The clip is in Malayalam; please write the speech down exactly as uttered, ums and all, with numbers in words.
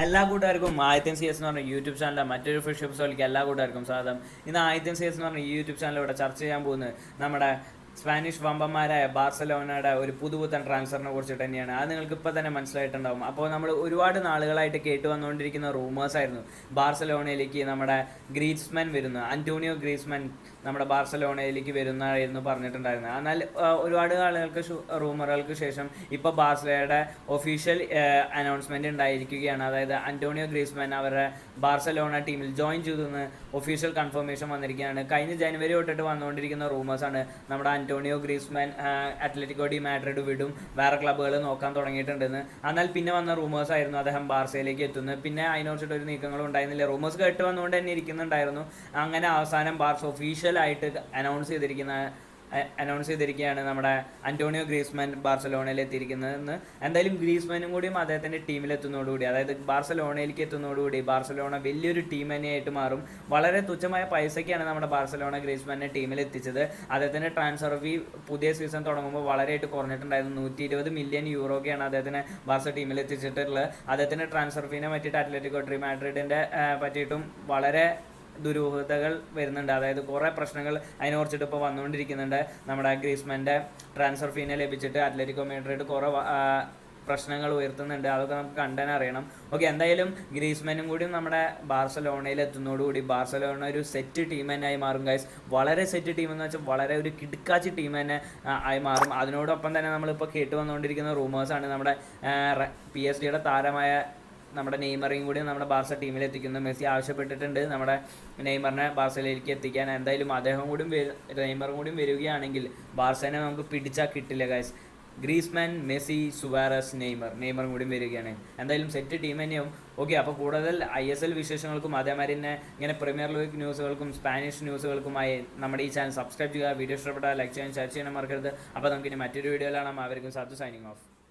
എല്ലാ കൂട്ടുകാർക്കും ആദ്യത്തെ സി എസ് എന്ന് പറഞ്ഞ യൂട്യൂബ് ചാനലിലെ മറ്റൊരു ഫ്രഷ് എപ്പിസോഡിലേക്ക് എല്ലാ കൂട്ടുകാർക്കും സ്വാഗതം. ഇന്ന് ആദ്യത്തെ സി എസ് എന്ന് പറഞ്ഞ യൂട്യൂബ് ചാനലിലൂടെ ചർച്ച ചെയ്യാൻ പോകുന്നത് നമ്മുടെ സ്പാനിഷ് വമ്പന്മാരായ ബാർസലോണയുടെ ഒരു പുതുപുത്തൻ ട്രാൻസ്ഫറിനെ കുറിച്ചിട്ട് തന്നെയാണ്. അത് നിങ്ങൾക്ക് ഇപ്പോൾ തന്നെ മനസ്സിലായിട്ടുണ്ടാവും. അപ്പോൾ നമ്മൾ ഒരുപാട് നാളുകളായിട്ട് കേട്ട് വന്നുകൊണ്ടിരിക്കുന്ന റൂമേഴ്സ് ആയിരുന്നു ബാർസലോണയിലേക്ക് നമ്മുടെ ഗ്രീസ്മാൻ വരുന്നു, അന്റോണിയോ ഗ്രീസ്മാൻ നമ്മുടെ ബാർസലോണയിലേക്ക് വരുന്നതായിരുന്നു പറഞ്ഞിട്ടുണ്ടായിരുന്നത്. എന്നാൽ ഒരുപാട് ആളുകൾക്ക് റൂമറുകൾക്ക് ശേഷം ഇപ്പോൾ ബാർസലോണയുടെ ഒഫീഷ്യൽ അനൗൺസ്മെൻറ്റ് ഉണ്ടായിരിക്കുകയാണ്. അതായത് അന്റോണിയോ ഗ്രീസ്മാൻ അവരുടെ ബാർസലോണ ടീമിൽ ജോയിൻ ചെയ്തെന്ന് ഒഫീഷ്യൽ കൺഫർമേഷൻ വന്നിരിക്കുകയാണ്. കഴിഞ്ഞ ജനുവരി തൊട്ടിട്ട് വന്നുകൊണ്ടിരിക്കുന്ന റൂമേഴ്സാണ് നമ്മുടെ Antonio Griezmann Atletico de Madrid വിടും, വേറെ ക്ലബ്ബുകൾ നോക്കാൻ തുടങ്ങിയിട്ടുണ്ടെന്ന്. എന്നാൽ പിന്നെ വന്ന റൂമേഴ്സ് ആയിരുന്നു അദ്ദേഹം ബാർസയിലേക്ക് എത്തുന്നത്. പിന്നെ അതിനെക്കുറിച്ചിട്ട് ഒരു നീക്കങ്ങളും ഉണ്ടായിരുന്നില്ല. റൂമേഴ്സ് കേട്ട് വന്നുകൊണ്ട് തന്നെ ഇരിക്കുന്നുണ്ടായിരുന്നു. അങ്ങനെ അവസാനം ബാർസ ഒഫീഷ്യലായിട്ട് അനൗൺസ് ചെയ്തിരിക്കുന്ന അനൗൺസ് ചെയ്തിരിക്കുകയാണ് നമ്മുടെ അന്റോണിയോ ഗ്രീസ്മാൻ ബാർസലോണയിൽ എത്തിയിരിക്കുന്നതെന്ന്. എന്തായാലും ഗ്രീസ്മാനും കൂടിയും അദ്ദേഹത്തിൻ്റെ ടീമിലെത്തുന്നതോടുകൂടി, അതായത് ബാർസലോണയിലേക്ക് എത്തുന്നതോടുകൂടി ബാർസലോണ വലിയൊരു ടീം തന്നെയായിട്ട് മാറും. വളരെ തുച്ഛമായ പൈസയ്ക്കാണ് നമ്മുടെ ബാർസലോണ ഗ്രീസ്മാനെ ടീമിൽ എത്തിച്ചത്. അദ്ദേഹത്തിൻ്റെ ട്രാൻസ്ഫർ ഫീ പുതിയ സീസൺ തുടങ്ങുമ്പോൾ വളരെയായിട്ട് കുറഞ്ഞിട്ടുണ്ടായിരുന്നു. നൂറ്റി ഇരുപത് മില്യൺ യൂറോയ്ക്കാണ് അദ്ദേഹത്തിനെ ബാർസ ടീമിൽ എത്തിച്ചിട്ടുള്ളത്. അദ്ദേഹത്തിൻ്റെ ട്രാൻസ്ഫർ ഫീനെ പറ്റിയിട്ട് അത്ലറ്റിക്കോ ഡി മാഡ്രിഡിൻ്റെ പറ്റിയിട്ടും വളരെ ദുരൂഹതകൾ വരുന്നുണ്ട്. അതായത് കുറേ പ്രശ്നങ്ങൾ അതിനെ കുറിച്ചിട്ട് ഇപ്പോൾ വന്നുകൊണ്ടിരിക്കുന്നുണ്ട്. നമ്മുടെ ഗ്രീസ്മാൻ്റെ ട്രാൻസ്ഫർ ഫീനെ ലഭിച്ചിട്ട് അത്ലറ്റിക്കോ മാഡ്രിഡ് കുറേ പ്രശ്നങ്ങൾ ഉയർത്തുന്നുണ്ട്. അതൊക്കെ നമുക്ക് കണ്ടനെ അറിയണം. ഓക്കെ, എന്തായാലും ഗ്രീസ്മാനും കൂടി നമ്മുടെ ബാർസലോണയിൽ എത്തുന്നതോടുകൂടി ബാർസലോണ ഒരു സെറ്റ് ടീം തന്നെ ആയി മാറും ഗൈസ്. വളരെ സെറ്റ് ടീം എന്ന് വെച്ചാൽ വളരെ ഒരു കിടുക്കാച്ചി ടീം തന്നെ ആയി മാറും. അതിനോടൊപ്പം തന്നെ നമ്മളിപ്പോൾ കേട്ട് വന്നുകൊണ്ടിരിക്കുന്ന റൂമേഴ്സാണ് നമ്മുടെ പി എസ് ഡിയുടെ താരമായ നമ്മുടെ നെയ്മറേയും കൂടി നമ്മുടെ ബാർസ ടീമിൽ എത്തിക്കുന്നു. മെസ്സി ആവശ്യപ്പെട്ടിട്ടുണ്ട് നമ്മുടെ നെയ്മറിനെ ബാർസയിലേക്ക് എത്തിക്കാൻ. എന്തായാലും അദ്ദേഹം കൂടി നെയ്മറും കൂടി വരികയാണെങ്കിൽ ബാർസനെ നമുക്ക് പിടിച്ചാൽ കിട്ടില്ല guys. Griezmann, Messi, Suarez, Neymar നെയ്മറും കൂടി വരികയാണ്. എന്തായാലും സെറ്റ് ടീം തന്നെയാവും. ഓക്കെ, അപ്പോൾ കൂടുതൽ ഐ എസ് എൽ വിശേഷങ്ങൾക്കും അതേമാതിരി തന്നെ ഇങ്ങനെ പ്രീമിയർ ലീഗ് ന്യൂസുകൾക്കും സ്പാനിഷ് ന്യൂസുകൾക്കുമായി നമ്മുടെ ഈ ചാനൽ സബ്സ്ക്രൈബ് ചെയ്യുക. വീഡിയോ ഇഷ്ടപ്പെട്ടാൽ ലൈക്ക് ചെയ്യാൻ, ഷെയർ ചെയ്യാൻ മറക്കരുത്. അപ്പോൾ നമുക്കിനി മറ്റൊരു വീഡിയോയിലാണ് അവർക്കും സാത്തു സൈനിങ് ഓഫ്.